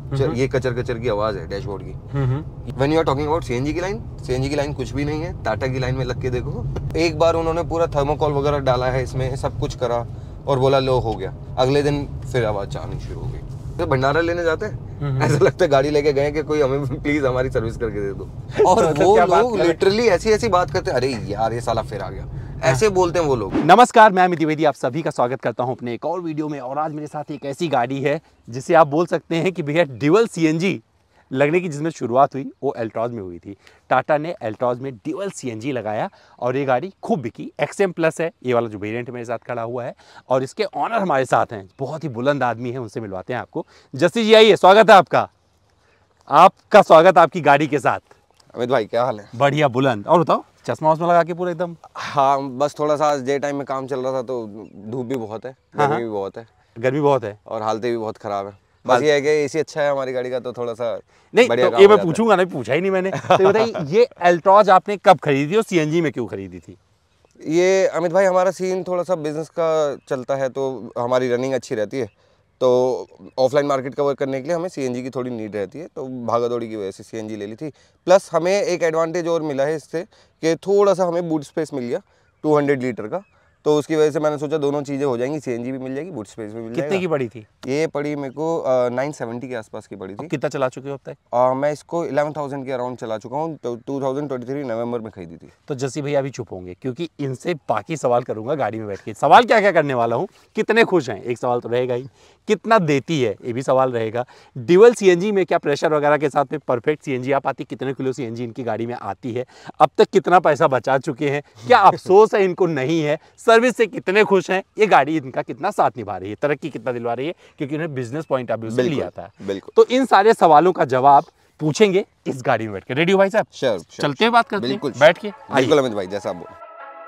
ये कचर कचर की आवाज है डैशबोर्ड की। When you are talking about CNG की लाइन कुछ भी नहीं है। टाटा की लाइन में लग के देखो, एक बार उन्होंने पूरा थर्मोकॉल वगैरह डाला है इसमें, सब कुछ करा और बोला लो हो गया, अगले दिन फिर आवाज आनी शुरू हो गई। तो भंडारा लेने जाते हैं, ऐसा लगता है गाड़ी लेके गए कि कोई हमें प्लीज हमारी सर्विस करके दे दो। और वो लोग लिटरली ऐसी बात करते हैं, अरे यार ये साला फिर आ गया, ऐसे बोलते हैं वो लोग। नमस्कार, मैं अमित द्विवेदी, आप सभी का स्वागत करता हूं अपने एक और वीडियो में। और आज मेरे साथ एक ऐसी गाड़ी है जिसे आप बोल सकते हैं कि भैया ड्यूअल सीएनजी लगने की जिसमें शुरुआत हुई वो एल्ट्रॉज में हुई थी। टाटा ने एल्ट्रॉज में ड्यूअल सीएनजी लगाया और ये गाड़ी खूब बिकी। XM प्लस है ये वाला जो वेरिएंट मेरे साथ खड़ा हुआ है, और इसके ऑनर हमारे साथ हैं, बहुत ही बुलंद आदमी है, उनसे मिलवाते हैं आपको। जस्सी जी आइए, स्वागत है आपका स्वागत आपकी गाड़ी के साथ। अमित भाई क्या हाल है? बढ़िया, बुलंद। और बताओ, चश्मा वश्मा लगा के पूरा एकदम? हाँ, बस थोड़ा सा आज डे टाइम में काम चल रहा था तो धूप भी बहुत है, गर्मी भी बहुत है। गर्मी बहुत है और हालतें भी बहुत खराब है। बस ये है कि एसी अच्छा है हमारी गाड़ी का तो थोड़ा सा नहीं, बढ़िया तो ये मैं पूछूंगा ना, पूछा ही नहीं मैंने। तो ये बताइए, ये एल्ट्रॉज आपने कब खरीदी और सीएनजी में क्यों खरीदी थी? ये अमित भाई हमारा सीन थोड़ा सा बिजनेस का चलता है तो हमारी रनिंग अच्छी रहती है, तो ऑफलाइन मार्केट कवर करने के लिए हमें सीएनजी की थोड़ी नीड रहती है, तो भागादौड़ी की वजह से सीएनजी ले ली थी। प्लस हमें एक एडवांटेज और मिला है इससे कि थोड़ा सा हमें बूट स्पेस मिल गया 200 लीटर का, तो उसकी वजह से मैंने सोचा दोनों चीज़ें हो जाएंगी, सीएनजी भी मिल जाएगी, बूट स्पेस भी मिल जाएगा। कितने की पड़ी थी ये? पड़ी मेरे को 970 के आसपास की पड़ी थी। कितना चला चुके हो अब तक? मैं इसको 11,000 के अराउंड चला चुका हूँ, तो 2023 नवंबर में खरीदी थी। तो जस्सी भैया अभी चुप होंगे क्योंकि इनसे बाकी सवाल करूंगा गाड़ी में बैठ के। सवाल क्या क्या करने वाला हूँ, कितने खुश हैं एक सवाल तो रहेगा ही, कितना देती है ये भी सवाल रहेगा। ड्यूअल सीएनजी में क्या प्रेशर वगैरह के साथ में परफेक्ट सीएनजी आ पाती, कितने किलो सीएनजी इनकी गाड़ी में आती है, अब तक कितना पैसा बचा चुके हैं, क्या अफसोस है इनको नहीं है, सर्विस से कितने खुश हैं, ये गाड़ी इनका कितना साथ निभा रही है, तरक्की कितना दिलवा रही है, क्योंकि उन्हें बिजनेस पॉइंट ऑफ व्यू से लिया था। बिल्कुल। तो इन सारे सवालों का जवाब पूछेंगे इस गाड़ी में बैठ के। रेडी हो भाई साहब? श्योर। चलते हैं, बात करते हैं बैठ के। बिल्कुल अमित भाई, जैसा आप बोल।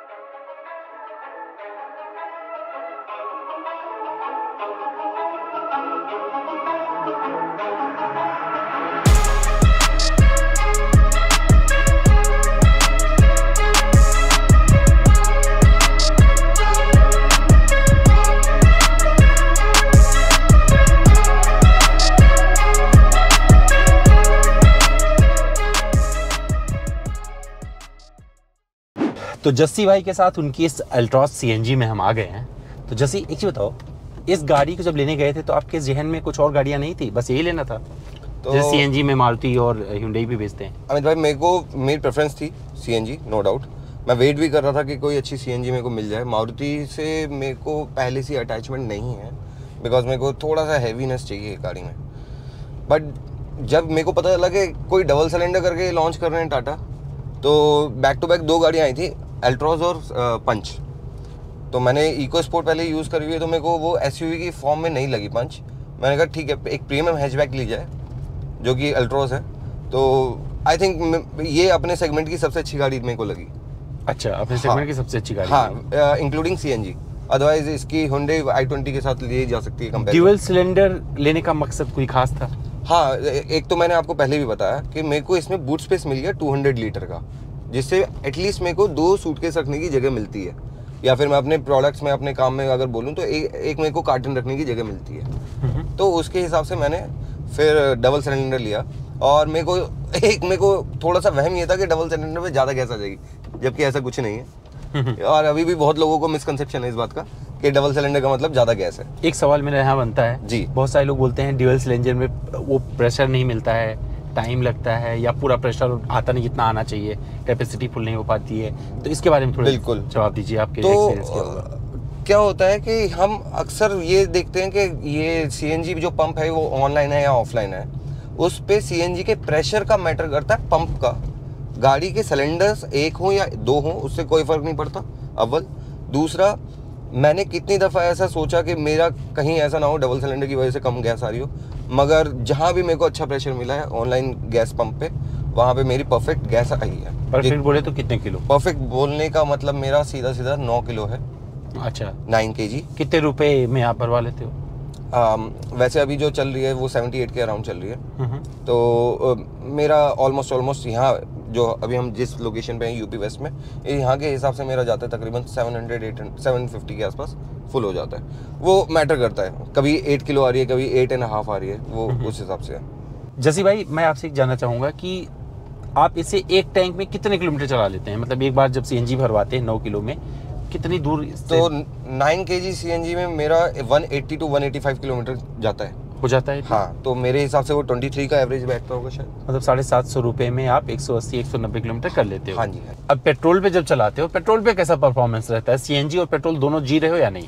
तो जस्सी भाई के साथ उनकी इस एल्ट्रॉज सीएनजी में हम आ गए हैं। तो जस्सी एक चीज बताओ, इस गाड़ी को जब लेने गए थे तो आपके जहन में कुछ और गाड़ियां नहीं थी, बस यही लेना था? तो जैसे सीएनजी में मारुति और hyundai भी बेचते हैं। अमित भाई मेरी प्रेफरेंस थी सीएनजी, नो डाउट। मैं वेट भी कर रहा था कि कोई अच्छी सीएनजी मेरे को मिल जाए। मारुति से मेरे को पहले से अटैचमेंट नहीं है, बिकॉज मेरे को थोड़ा सा हैवीनेस चाहिए गाड़ी में। बट जब मेरे को पता चला कि कोई डबल सिलेंडर करके लॉन्च कर रहे हैं टाटा, तो बैक टू बैक 2 गाड़ियाँ आई थी, एल्ट्रॉज और पंच। तो मैंने इको स्पोर्ट पहले यूज़ करी हुई है, तो मेरे को वो एसयूवी की फॉर्म में नहीं लगी पंच। मैंने कहा ठीक है, एक प्रीमियम हैचबैक ली जाए जो कि एल्ट्रॉज है, तो आई थिंक ये अपने सेगमेंट की सबसे अच्छी गाड़ी मेरे को लगी। अच्छा, अपने सेगमेंट की सबसे अच्छी गाड़ी? हाँ, इंक्लूडिंग सीएनजी। अदरवाइज इसकी Hyundai i20 के साथ ली जा सकती है। ड्यूअल सिलेंडर लेने का मकसद कोई खास था? हाँ, एक तो मैंने आपको पहले भी बताया कि मेरे को इसमें बूट स्पेस मिल गया 200 लीटर का, जिससे एटलीस्ट मेरे को 2 सूटकेस रखने की जगह मिलती है, या फिर मैं अपने प्रोडक्ट्स में अपने काम में अगर बोलूँ तो एक मेरे को कार्टन रखने की जगह मिलती है। तो उसके हिसाब से मैंने फिर डबल सिलेंडर लिया। और मेरे को थोड़ा सा वहम ये था कि डबल सिलेंडर में ज़्यादा गैस आ जाएगी, जबकि ऐसा कुछ नहीं है। और अभी भी बहुत लोगों को मिसकंसेप्शन है इस बात का कि डबल सिलेंडर का मतलब ज़्यादा गैस है। एक सवाल मेरा यहाँ बनता है जी, बहुत सारे लोग बोलते हैं ड्यूअल सिलेंडर में वो प्रेशर नहीं मिलता है, टाइम लगता है, या पूरा प्रेशर आता नहीं जितना आना चाहिए, कैपेसिटी फुल नहीं हो पाती है, तो इसके बारे में थोड़ा बिल्कुल जवाब दीजिए आपके एक्सपीरियंस क्या होता है कि हम अक्सर ये देखते हैं कि ये सीएनजी जो पंप है वो ऑनलाइन है या ऑफलाइन है, उस पे सीएनजी के प्रेशर का मैटर करता है, पंप का। गाड़ी के सिलेंडर्स 1 हो या 2 हो उससे कोई फर्क नहीं पड़ता, अव्वल। दूसरा, मैंने कितनी दफ़ा ऐसा सोचा कि मेरा कहीं ऐसा ना हो डबल सिलेंडर की वजह से कम गैस आ रही हो, मगर जहाँ भी मेरे को अच्छा प्रेशर मिला है ऑनलाइन गैस पंप पे, वहाँ पे मेरी परफेक्ट गैस आई है। परफेक्ट बोले तो कितने किलो? परफेक्ट बोलने का मतलब मेरा सीधा 9 किलो है। अच्छा, 9 kg। कितने रुपए में आप भरवा लेते हो? वैसे अभी जो चल रही है वो 78 के अराउंड चल रही है। तो मेरा ऑलमोस्ट यहाँ जो अभी हम जिस लोकेशन पे हैं यूपी वेस्ट में, यहाँ के हिसाब से मेरा जाता है तकरीबन 750 के आसपास फुल हो जाता है। वो मैटर करता है, कभी 8 किलो आ रही है, कभी 8.5 आ रही है, वो उस हिसाब से है। जसी भाई, मैं आपसे एक जानना चाहूँगा कि आप इसे एक टैंक में कितने किलोमीटर चला लेते हैं? मतलब एक बार जब सीएनजी भरवाते हैं 9 किलो में, कितनी दूर तो 9 kg सीएनजी में मेरा 180 to 185 किलोमीटर जाता है। हो जाता है? हाँ, तो मेरे हिसाब से वो 23 का एवरेज बैठता होगा शायद। मतलब 750 रुपये में आप 180-190 किलोमीटर कर लेते हो। हाँ जी, हाँ। अब पेट्रोल पे जब चलाते हो, पेट्रोल पे कैसा परफॉर्मेंस रहता है? सीएनजी और पेट्रोल दोनों जी रहे हो या नहीं?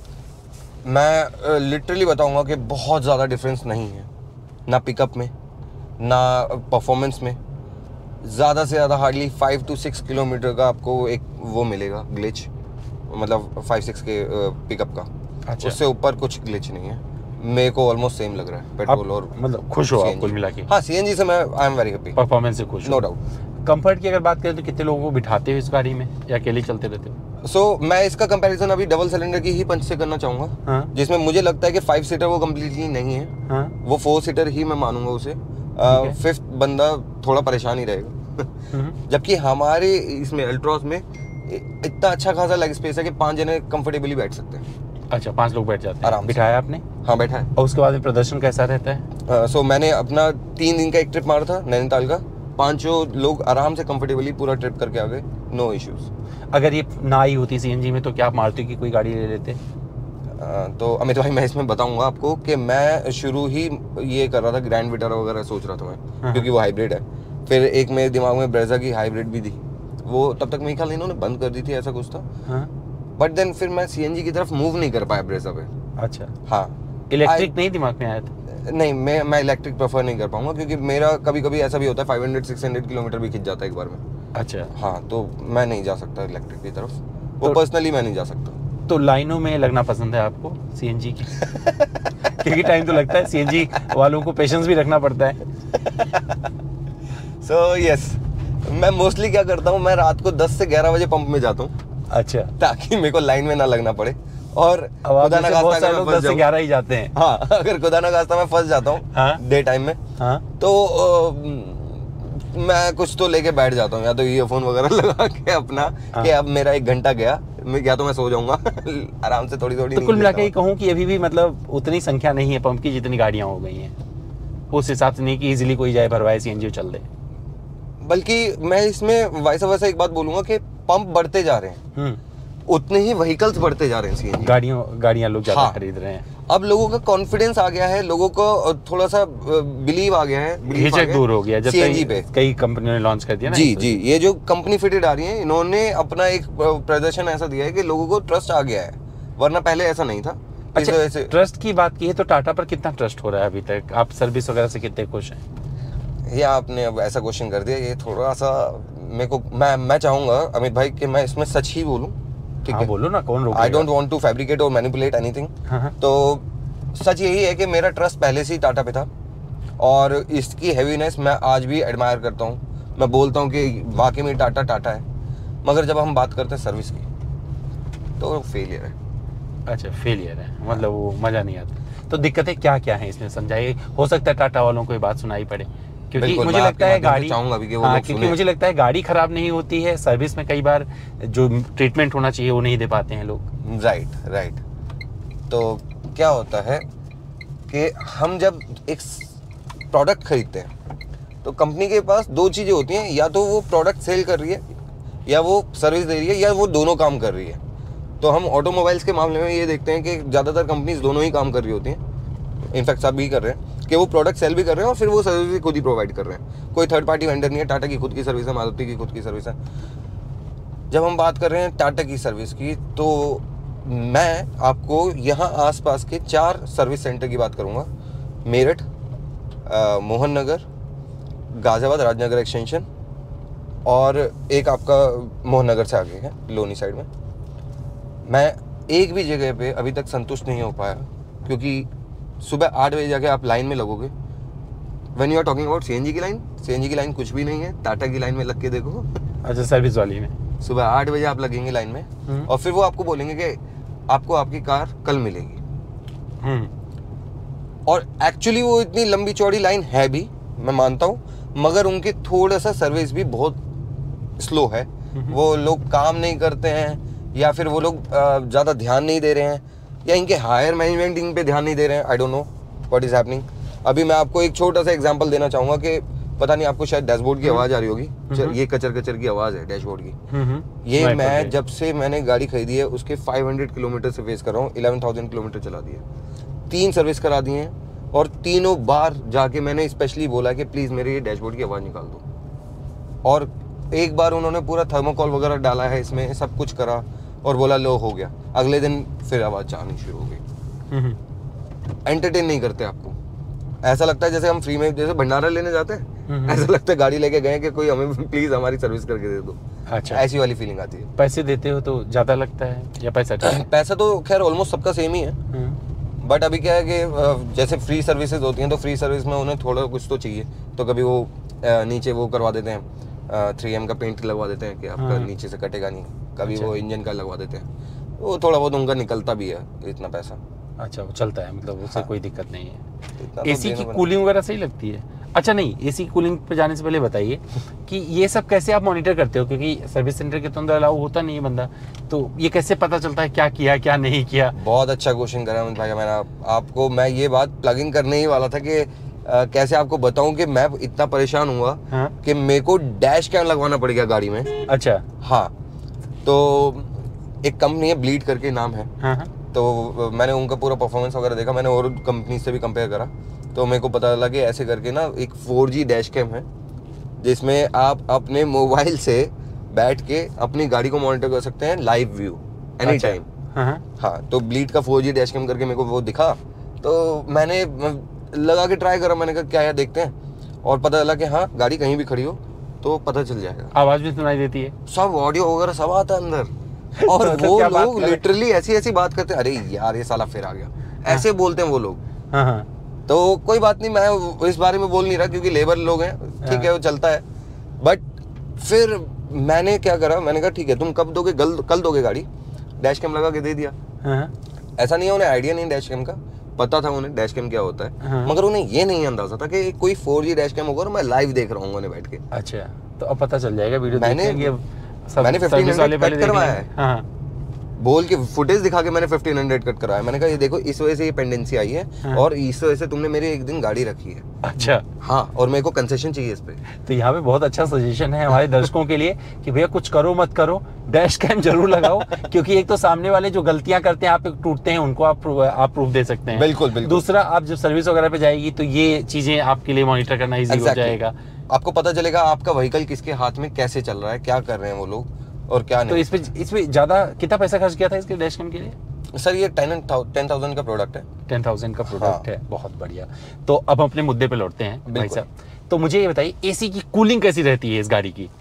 मैं लिटरली बताऊंगा कि बहुत ज़्यादा डिफरेंस नहीं है, ना पिकअप में ना परफॉर्मेंस में। ज़्यादा से ज़्यादा हार्डली 5 to 6 किलोमीटर का आपको एक वो मिलेगा ग्लिच, मतलब 5-6 के पिकअप का। अच्छा। उससे ऊपर कुछ ग्लिच नहीं है। मेरे को ऑलमोस्ट सेम लग रहा है पेट्रोल और मतलब खुश हो आप CNG। कुल मिला के? हाँ, सीएनजी से मैं I am very happy, performance से खुश हो? No doubt. कंफर्ट की अगर बात करें तो कितने लोगों को बिठाते हो इस गाड़ी में, या अकेले चलते रहते हो? सो मैं इसका कंपैरिजन अभी डबल सिलेंडर की ही पंच से करना चाहूँगा। हाँ। जिसमें मुझे लगता है कि 5 सीटर वो कम्प्लीटली नहीं है। हाँ। वो 4 सीटर ही मैं मानूंगा उसे। 5th बंदा थोड़ा परेशान ही रहेगा। जबकि हमारे इसमें अल्ट्रॉस में इतना अच्छा खासा लेग स्पेस है कि 5 जने कंफर्टेबली बैठ सकते हैं। अच्छा, 5 लोग बैठ जाते हैं आराम से। बिठाया आपने? हाँ, बैठा है। और उसके बाद में प्रदर्शन कैसा रहता है? सो मैंने अपना 3 दिन का एक ट्रिप मारा था नैनीताल का। 5 लोग आराम से कंफर्टेबली पूरा ट्रिप करके आ गए, नो इश्यूज। अगर ये ना आई होती सीएनजी में तो क्या आप मारुति की कोई गाड़ी ले लेते? तो अमित भाई, मैं इसमें बताऊंगा आपको कि मैं शुरू ही ये कर रहा था, ग्रैंड विटारा वगैरह सोच रहा था मैं, क्योंकि वो हाइब्रिड है। फिर एक मेरे दिमाग में ब्रेजा की हाइब्रिड भी थी, वो तब तक मेरे ख्याल इन्होंने बंद कर दी थी, ऐसा कुछ था। बट देन फिर मैं सीएनजी की तरफ मूव नहीं कर पाया ब्रेजा पे। अच्छा। हाँ, इलेक्ट्रिक नहीं दिमाग में आया था? नहीं, मैं इलेक्ट्रिक प्रेफर नहीं कर पाऊंगा, क्योंकि मेरा कभी कभी ऐसा भी होता है 500-600 किलोमीटर भी खिंच जाता है एक बार में। अच्छा। हाँ, तो मैं नहीं जा सकता इलेक्ट्रिक की तरफ, वो तो पर्सनली मैं नहीं जा सकता। तो लाइनों में लगना पसंद है आपको सीएनजी की? क्योंकि टाइम तो लगता है, सीएनजी वालों को पेशेंस भी रखना पड़ता है। सो यस, मैं मोस्टली क्या करता हूँ, मैं रात को 10 से 11 बजे पंप में जाता हूँ, अच्छा, ताकि मेरे को लाइन में ना लगना पड़े। और खुदा ना खास्ता अगर मैं फंस 10 से 11 ही जाते हैं। हाँ, अगर खुदा ना खास्ता मैं फंस जाता हूँ हाँ? डे टाइम में, हाँ? तो मैं कुछ तो लेके बैठ जाता हूँ, या तो ईयरफोन वगैरह लगा के अपना, हाँ। कि अब मेरा 1 घंटा गया, या तो मैं सो जाऊंगा आराम से थोड़ी तो कुल मिला के ये कहूँ कि अभी भी मतलब उतनी संख्या नहीं है पंप की जितनी गाड़ियाँ हो गई हैं, उस हिसाब से नहीं कि इजीली कोई जाए भरवाए सीएनजी चल दे। बल्कि मैं इसमें वैसा वैसा एक बात बोलूंगा कि पंप बढ़ते जा रहे हैं, उतने ही व्हीकल्स बढ़ते जा रहे हैं सीएनजी। गाड़ियाँ लोग ज्यादा हाँ। खरीद रहे हैं। अब लोगों का कॉन्फिडेंस आ गया है, लोगों को थोड़ा सा बिलीव आ गया है, हिचक दूर हो गया जब सीएनजी पे। कई कंपनियों ने लॉन्च कर दिया ना। जी जी, ये जो कंपनी फिटेड आ रही है, इन्होंने अपना एक प्रदर्शन ऐसा दिया है कि लोगों को ट्रस्ट आ गया है, वरना पहले ऐसा नहीं था। अच्छा, ट्रस्ट की बात की है तो टाटा पर कितना ट्रस्ट हो रहा है अभी तक? आप सर्विस वगैरह से कितने खुश हैं? ये आपने अब ऐसा क्वेश्चन कर दिया, ये थोड़ा सा मेरे को, मैं चाहूंगा अमित भाई कि मैं इसमें सच ही बोलूं, ठीक हाँ, है? बोलो ना, कौन रोकेगा? I don't want to fabricate और मैनिपुलेट एनीथिंग। तो सच यही है कि मेरा ट्रस्ट पहले से ही टाटा पे था, और इसकी हैवीनेस मैं आज भी एडमायर करता हूँ। मैं बोलता हूँ कि वाकई में टाटा है, मगर जब हम बात करते हैं सर्विस की तो फेलियर है। अच्छा, फेलियर है, मतलब वो मजा नहीं आता। तो दिक्कतें क्या क्या हैं इसमें, समझाइए। हो सकता है टाटा वालों को ये बात सुनाई पड़े, क्योंकि मुझे लगता है गाड़ी, क्योंकि मुझे लगता है गाड़ी खराब नहीं होती है, सर्विस में कई बार जो ट्रीटमेंट होना चाहिए वो नहीं दे पाते हैं लोग। राइट। तो क्या होता है कि हम जब एक प्रोडक्ट खरीदते हैं तो कंपनी के पास 2 चीज़ें होती हैं, या तो वो प्रोडक्ट सेल कर रही है, या वो सर्विस दे रही है, या वो दोनों काम कर रही है। तो हम ऑटोमोबाइल्स के मामले में ये देखते हैं कि ज़्यादातर कंपनीज दोनों ही काम कर रही होती हैं, इनफैक्ट सब भी कर रहे हैं, कि वो प्रोडक्ट सेल भी कर रहे हैं और फिर वो सर्विस भी खुद ही प्रोवाइड कर रहे हैं। कोई थर्ड पार्टी वेंडर नहीं है, टाटा की खुद की सर्विस है, मारुति की खुद की सर्विस है। जब हम बात कर रहे हैं टाटा की सर्विस की, तो मैं आपको यहाँ आसपास के 4 सर्विस सेंटर की बात करूँगा। मेरठ, मोहन नगर, गाजियाबाद राजनगर एक्सटेंशन, और एक आपका मोहन नगर से आगे है लोनी साइड में। मैं एक भी जगह पे अभी तक संतुष्ट नहीं हो पाया, क्योंकि सुबह 8 बजे जाके आप लाइन में लगोगे। When you are talking about CNG की लाइन कुछ भी नहीं है। टाटा की लाइन में लग के देखो। अच्छा, सर्विस वाली में सुबह 8 बजे आप लगेंगे लाइन में, और फिर वो आपको बोलेंगे कि आपको आपकी कार कल मिलेगी। और एक्चुअली वो इतनी लंबी चौड़ी लाइन है भी, मैं मानता हूँ, मगर उनकी थोड़ा सा सर्विस भी बहुत स्लो है। वो लोग काम नहीं करते हैं, या फिर वो लोग ज़्यादा ध्यान नहीं दे रहे हैं। या इनके हायर मैनेजमेंट इन पे ध्यान नहीं दे रहे हैं, I don't know what is happening. अभी मैं आपको एक छोटा सा एग्जांपल देना चाहूंगा कि पता नहीं आपको शायद डैशबोर्ड की आवाज आ रही होगी, ये कचर कचर की आवाज है डैशबोर्ड की। ये मैं जब से मैंने गाड़ी खरीदी है उसके 500 किलोमीटर से फेस कर रहा हूँ, 11,000 किलोमीटर चला दिए, 3 सर्विस करा दिए हैं, और तीनों बार जाके मैंने स्पेशली बोला कि प्लीज मेरे ये डैशबोर्ड की आवाज निकाल दो। और एक बार उन्होंने पूरा थर्मोकॉल वगैरह डाला है इसमें, सब कुछ करा और बोला लो हो गया, अगले दिन फिर आवाज आनी शुरू हो गई। एंटरटेन नहीं करते आपको, ऐसा लगता है जैसे हम फ्री में जैसे भंडारा लेने जाते हैं, ऐसा लगता है गाड़ी लेके गए कि कोई हमें प्लीज हमारी सर्विस करके दे दो। अच्छा, ऐसी वाली फीलिंग आती है। पैसे देते हो तो ज्यादा लगता है या पैसा पैसा तो खैर ऑलमोस्ट सबका सेम ही है, बट अभी क्या है कि जैसे फ्री सर्विसेज होती हैं तो फ्री सर्विस में उन्हें थोड़ा कुछ तो चाहिए, तो कभी वो नीचे वो करवा देते हैं, 3M का पेंट लगवा देते हैं कि आपका नीचे से कटेगा नहीं, कभी वो इंजन का लगवा देते हैं, वो थोड़ा बहुत उनका निकलता भी है इतना पैसा। अच्छा, वो चलता है, मतलब उससे कोई दिक्कत नहीं है। तो एसी की कूलिंग वगैरह सही लगती है? अच्छा नहीं, एसी की कूलिंग पे जाने से पहले बताइए कि ये सब कैसे आप मॉनिटर करते हो, क्योंकि सर्विस सेंटर के तो अंदर अलाउ होता नहीं है बंदा, तो ये कैसे पता चलता है क्या किया क्या नहीं किया? बहुत अच्छा क्वेश्चन करा अमित भाई, मैंने आपको मैं ये बात प्लग इन करने ही वाला था कि कैसे आपको बताऊं कि मैं इतना परेशान हुआ कि मेरे को डैश कैम लगवाना पड़ गया गाड़ी में। अच्छा, हाँ, तो एक कंपनी है ब्लीड करके नाम है, तो मैंने उनका पूरा परफॉर्मेंस वगैरह देखा, मैंने और कंपनी से भी कंपेयर करा, तो मेरे को पता लगा कि ऐसे करके ना एक 4G डैश कैम है जिसमें आप अपने मोबाइल से बैठ के अपनी गाड़ी को मॉनिटर कर सकते हैं, लाइव व्यू एनी टाइम। हाँ, तो ब्लीड का 4G डैश कैम करके मेरे को वो दिखा, तो मैंने लगा के ट्राई करा, मैंने कहा क्या है देखते हैं, और पता चला कि हाँ गाड़ी कहीं भी खड़ी हो तो पता चल जाएगा, आवाज़ भी सुनाई देती है, सब ऑडियो वगैरह सब आता है अंदर। और वो लोग लिटरली ऐसी बात करते हैं, अरे यार ये साला फिर आ गया, ऐसे बोलते हैं वो लोग। तो कोई बात नहीं, मैं इस बारे में बोल नहीं रहा क्योंकि लेबर लोग हैं, ठीक है वो चलता है। बट फिर मैंने क्या करा, मैंने कहा ठीक है तुम कब दोगे, कल दोगे गाड़ी, डैश कैम लगा के दे दिया। ऐसा नहीं है उन्हें आइडिया नहीं डैश कैम का, पता था उन्हें डैश कैम क्या होता है, मगर उन्हें ये नहीं अंदाजा था कि कोई 4G डैश कैम होगा और मैं लाइव देख रहा हूँ उन्हें बैठ के। अच्छा, तो अब पता चल जाएगा वीडियो मैंने 1500 कट करवाया है, बोल के फुटेज दिखा के मैंने 1500 कट कराया। मैंने कहा ये देखो इस वजह से ये पेंडेंसी आई है और इस वजह से तुमने मेरे एक दिन गाड़ी रखी है। अच्छा, हाँ, और मेरे को कंसेशन चाहिए इस पे। तो यहाँ पे बहुत अच्छा सजेशन है हमारे दर्शकों के लिए कि भैया कुछ करो मत करो, डैश कैम जरूर लगाओ, क्योंकि एक तो सामने वाले जो गलतियां करते हैं आप टूटते हैं उनको आप प्रूफ दे सकते हैं। बिल्कुल बिल्कुल। दूसरा, आप जब सर्विस वगैरह पे जाएगी तो ये चीजें आपके लिए मॉनिटर करना ईजी हो जाएगा, आपको पता चलेगा आपका व्हीकल किसके हाथ में कैसे चल रहा है, क्या कर रहे हैं वो लोग और क्या नहीं। तो इसमें ज्यादा कितना पैसा खर्च किया था इसके डैश कैम के लिए? सर ये 10,000 का प्रोडक्ट है। 10,000 का प्रोडक्ट है, बहुत बढ़िया। तो अब अपने मुद्दे पे लौटते हैं भाई साहब, तो मुझे ये बताइए एसी की कूलिंग कैसी रहती है इस गाड़ी की?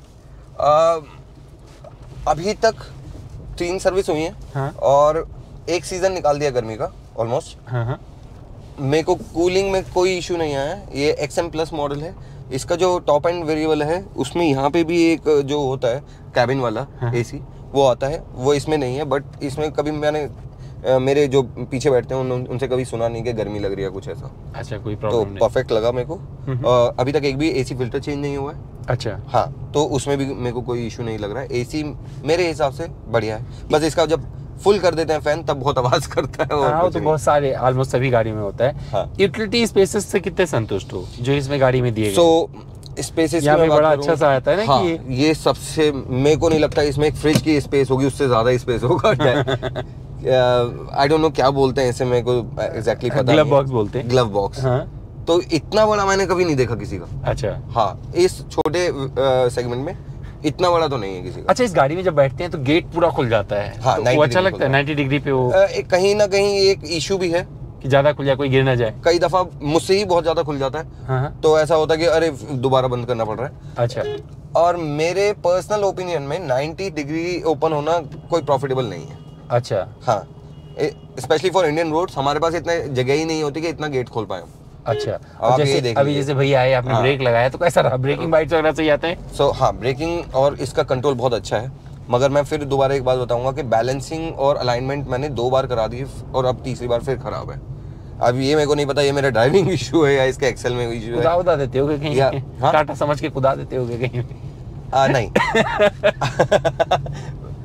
अभी तक 3 सर्विस हुई है और 1 सीजन निकाल दिया गर्मी का ऑलमोस्ट। मेरे को कूलिंग में कोई इशू नहीं आया। ये XM प्लस मॉडल है, इसका जो टॉप एंड वेरिएबल है उसमें यहाँ पे भी एक जो होता है कैबिन वाला एसी वो आता है, वो इसमें नहीं है। बट इसमें कभी मैंने मेरे जो पीछे बैठते हैं उनसे कभी सुना नहीं कि गर्मी लग रही है कुछ ऐसा। अच्छा, कोई प्रॉब्लम नहीं। तो परफेक्ट लगा मेरे को। अभी तक एक भी एसी फिल्टर चेंज नहीं हुआ है। अच्छा, हाँ, तो उसमें भी मेरे को कोई इशू नहीं लग रहा है। एसी मेरे हिसाब से बढ़िया है, बस इसका जब फुल कर देते हैं फैन तब बहुत आवाज करता है। हाँ, वो तो बहुत सारे ऑलमोस्ट सभी गाड़ी में होता है। यूटिलिटी स्पेसेस से कितने संतुष्ट हो जो इसमें गाड़ी में दिए गए? स्पेसेस यहाँ पे बड़ा अच्छा सा आता है ना। हाँ, कि ये सबसे मेरे को नहीं लगता इसमें एक फ्रिज की स्पेस होगी, उससे ज्यादा स्पेस होगा। आई डोंट नो क्या बोलते हैं इसे, मेरे को एग्जैक्टली पता नहीं। ग्लव बॉक्स बोलते हैं। Glove box. तो इतना बड़ा मैंने कभी नहीं देखा किसी का। अच्छा, हाँ, इस छोटे सेगमेंट में इतना बड़ा तो नहीं है किसी का। अच्छा, इस गाड़ी में जब बैठते हैं तो गेट पूरा खुल जाता है। हाँ, तो वो अच्छा लगता है 90 डिग्री पे। वो कहीं ना कहीं एक इशू भी है कि ज्यादा खुल जाए, कोई गिर ना जाए। कई दफा मुझसे ही बहुत ज्यादा खुल जाता है। तो ऐसा होता है कि अरे दोबारा बंद करना पड़ रहा है। अच्छा, और मेरे पर्सनल ओपिनियन में 90 डिग्री ओपन होना कोई प्रॉफिटेबल नहीं है। अच्छा, हाँ, स्पेशली फॉर इंडियन रोड्स हमारे पास इतने जगह ही नहीं होती कि इतना गेट खोल पाए। अच्छा, अभी जैसे भैया आए, आपने ब्रेक लगाया तो कैसा रहा? ब्रेकिंग बाइट्स वगैरह सही आते हैं? सो हाँ, ब्रेकिंग और इसका कंट्रोल बहुत अच्छा है। मगर मैं फिर दोबारा एक बात बताऊंगा कि बैलेंसिंग और अलाइनमेंट मैंने 2 बार करा दी और अब तीसरी बार फिर खराब है। अब ये मेरे को नहीं पता ये मेरा ड्राइविंग इशू है या इसका एक्सेल में इशू है। कुदा देते होगे कहीं? टाटा समझ के कुदा देते होगे कहीं? नहीं।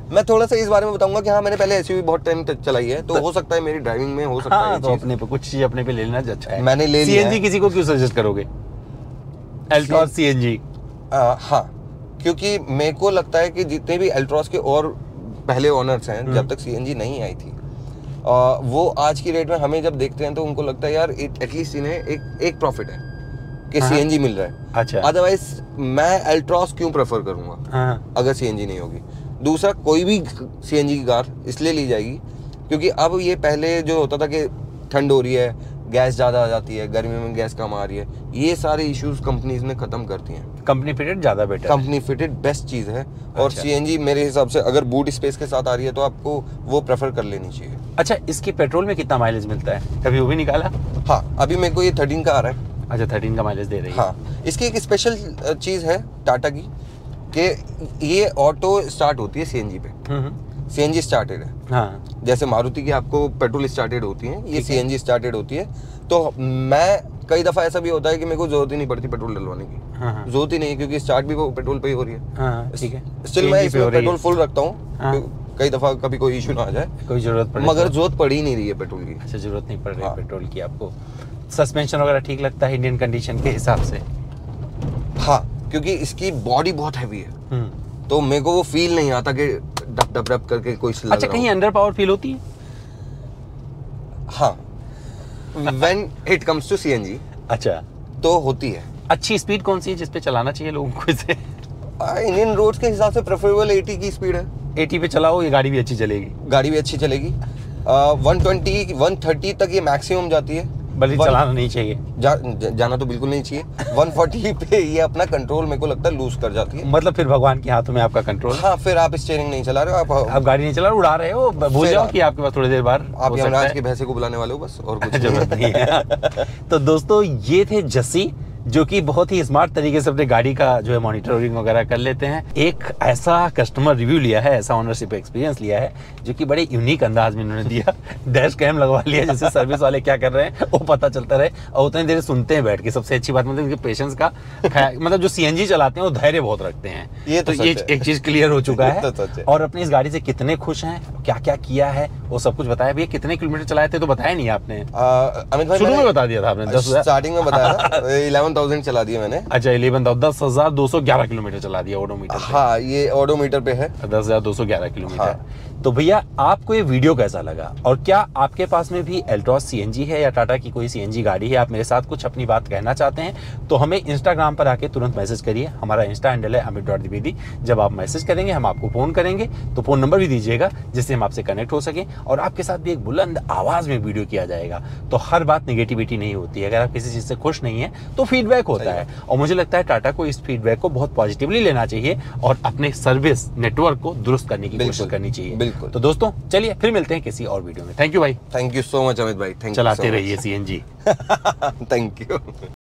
मैं थोड़ा सा इस बारे में बताऊंगा कि हाँ मैंने पहले एसयूवी बहुत टाइम तक चलाई है, तो हो सकता है मेरी ड्राइविंग में हो सकता है हाँ, ये तो चीज़। अपने पे कुछ चीज अपने पे ले लेना अच्छा है। मैंने ले लिया सीएनजी है। किसी को क्यों सजेस्ट करोगे? Altroz CNG. हाँ, क्योंकि मेरे को लगता है कि जितने भी एल्ट्रॉस के और पहले ओनर्स हैं, जब तक सीएनजी नहीं आई थी, वो आज की रेट में हमें जब देखते हैं तो उनको लगता है यार एटलीस्ट इन्हें एक प्रॉफिट है कि सीएनजी मिल रहा है। अच्छा। अदरवाइज मैं एल्ट्रॉस क्यों प्रेफर करूंगा हाँ। अगर सीएनजी नहीं होगी। दूसरा, कोई भी सीएनजी की कार इसलिए ली जाएगी क्योंकि अब ये पहले जो होता था कि ठंड हो रही है, गैस ज़्यादा आ जाती है, गर्मी में गैस कम आ रही है, ये सारे इश्यूज कंपनीज ने खत्म कर दिए हैं। कंपनी फिटेड ज्यादा बेटर है। कंपनी फिटेड बेस्ट चीज़ है। और अच्छा। सीएनजी मेरे हिसाब से अगर बूट स्पेस के साथ आ रही है तो आपको वो प्रेफर कर लेनी चाहिए। अच्छा, इसकी पेट्रोल में कितना माइलेज मिलता है, कभी वो भी निकाला? हाँ, अभी मेरे को ये 13 का आ रहा है। अच्छा, 13 का माइलेज दे रही है। हाँ, इसकी एक स्पेशल चीज़ है टाटा की कि ये ऑटो स्टार्ट होती है सीएनजी पे। सीएनजी स्टार्टेड है। हाँ। जैसे मारुति की आपको पेट्रोल स्टार्टेड होती है, ये सीएनजी स्टार्टेड होती है। तो मैं कई दफ़ा ऐसा भी होता है कि मेरे को जरूरत ही नहीं पड़ती पेट्रोल डलवाने की। हाँ। जरूरत ही नहीं है क्योंकि स्टार्ट भी वो पेट्रोल पे ही हो रही है। हाँ, ठीक है। स्टिल मैं CNG पे हो इसमें रही पेट्रोल है। फुल रखता हूँ। हाँ। कई दफ़ा कभी कोई इशू ना आ जाए, कोई जरूरत पड़े मगर तो? जरूरत पड़ ही नहीं रही है पेट्रोल की। अच्छा, जरूरत नहीं पड़ रही हाँ। पेट्रोल की आपको। सस्पेंशन वगैरह ठीक लगता है इंडियन कंडीशन के हिसाब से? हाँ, क्योंकि इसकी बॉडी बहुत हैवी है, तो मेरे को वो फील नहीं आता कि डप डप डप करके कोई लग अच्छा, रहा कहीं हो। अंडर पावर फील होती है? हाँ, when it comes to CNG अच्छा। तो होती है। अच्छी स्पीड कौन सी है जिस पे चलाना चाहिए लोगों को इसे? इंडियन रोड्स के हिसाब से प्रेफरेबल 80 की स्पीड है। 80 पे चलाओ, ये गाड़ी भी अच्छी चलेगी। गाड़ी भी अच्छी चलेगी। 120 130 तक ये मैक्सिमम जाती है। बल्कि चलाना नहीं चाहिए। जाना तो बिल्कुल नहीं चाहिए। 140 पे ये अपना कंट्रोल मेरे को लगता है लूज कर जाती है। मतलब फिर भगवान के हाथों में आपका कंट्रोल। हाँ, फिर आप स्टीयरिंग नहीं चला रहे हो, आप गाड़ी नहीं चला रहे, उड़ा रहे हो, भूल फिर जाओ आप- कि आपके पास थोड़ी देर बाद आप यमराज के भैंसे को बुलाने वाले हो बस, और कुछ जरूरत नहीं है। तो दोस्तों, ये थे जस्सी, जो कि बहुत ही स्मार्ट तरीके से अपने गाड़ी का जो है मॉनिटरिंग वगैरह कर लेते हैं। एक ऐसा कस्टमर रिव्यू लिया है, ऐसा ओनरशिप एक्सपीरियंस लिया है जो कि बड़े यूनिक अंदाज में इन्होंने दिया। डैश कैम लगवा लिया, जैसे सर्विस वाले क्या कर रहे हैं वो पता चलता रहे, और उतनी देर सुनते हैं बैठ के। सबसे अच्छी बात मतलब इनके पेशेंस का मतलब जो सीएनजी चलाते हैं वो धैर्य बहुत रखते हैं। ये तो ये सच है। एक चीज क्लियर हो चुका ये तो है। सच है। और अपनी इस गाड़ी से कितने खुश हैं, क्या क्या किया है, वो सब कुछ बताया। भैया कितने किलोमीटर चलाए थे तो बताया नहीं आपने? अमित भाई, शुरू में मैंने बता दिया था आपने 10,000। स्टार्टिंग में बताया था 11,000 चला दिए मैंने। अच्छा, 10,211 किलोमीटर चला दिया ओडोमीटर पे। हाँ, ये ऑडोमीटर पे है। 10,211 किलोमीटर। हाँ। तो भैया, आपको ये वीडियो कैसा लगा, और क्या आपके पास में भी एल्ट्रॉज सीएनजी है या टाटा की कोई सीएनजी गाड़ी है, आप मेरे साथ कुछ अपनी बात कहना चाहते हैं तो हमें इंस्टाग्राम पर आके तुरंत मैसेज करिए। हमारा इंस्टा हैंडल है amit.dwivedi। जब आप मैसेज करेंगे हम आपको फोन करेंगे, तो फोन नंबर भी दीजिएगा जिससे हम आपसे कनेक्ट हो सके, और आपके साथ भी एक बुलंद आवाज में वीडियो किया जाएगा। तो हर बात नेगेटिविटी नहीं होती है, अगर आप किसी चीज से खुश नहीं है तो फीडबैक होता है, और मुझे लगता है टाटा को इस फीडबैक को बहुत पॉजिटिवली लेना चाहिए और अपने सर्विस नेटवर्क को दुरुस्त करने की कोशिश करनी चाहिए। बिल्कुल। तो दोस्तों, चलिए फिर मिलते हैं किसी और वीडियो में। थैंक यू भाई। Thank you so much Amit भाई, थैंक यू। चलाते रहिए सीएनजी। Thank you.